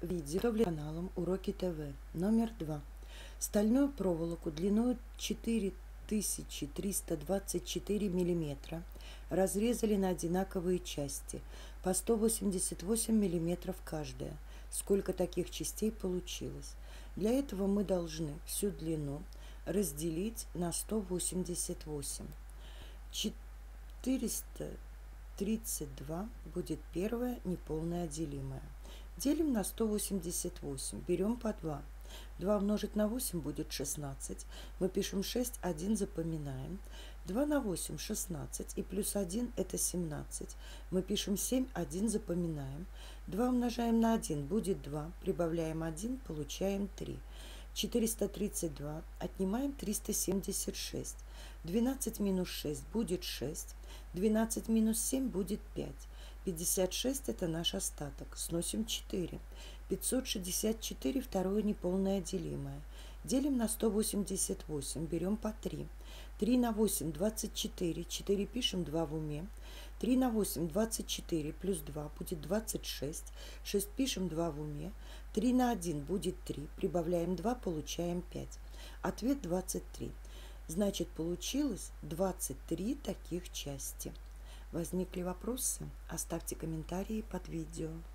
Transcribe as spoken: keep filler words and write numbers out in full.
Видео каналом Уроки ТВ номер два. Стальную проволоку длиной четыре тысячи триста двадцать четыре миллиметра разрезали на одинаковые части по сто восемьдесят восемь миллиметров каждая. Сколько таких частей получилось? Для этого мы должны всю длину разделить на сто восемьдесят восемь. четыреста тридцать два будет первое неполное делимое. Делим на сто восемьдесят восемь, берем по два. два умножить на восемь будет шестнадцать. Мы пишем шесть, один запоминаем. два на восемь шестнадцать и плюс один это семнадцать. Мы пишем семь, один запоминаем. два умножаем на один будет два, прибавляем один, получаем три. четыреста тридцать два отнимаем триста семьдесят шесть. двенадцать минус шесть будет шесть. двенадцать минус семь будет пять. пятьдесят шесть это наш остаток. Сносим четыре. пятьсот шестьдесят четыре второе неполное делимое. Делим на сто восемьдесят восемь. Берем по три. три на восемь двадцать четыре. четыре пишем, два в уме. три на восемь двадцать четыре плюс два будет двадцать шесть. шесть пишем, два в уме. три на один будет три. Прибавляем два, получаем пять. Ответ двадцать три. Значит, получилось двадцать три таких части. Возникли вопросы? Оставьте комментарии под видео.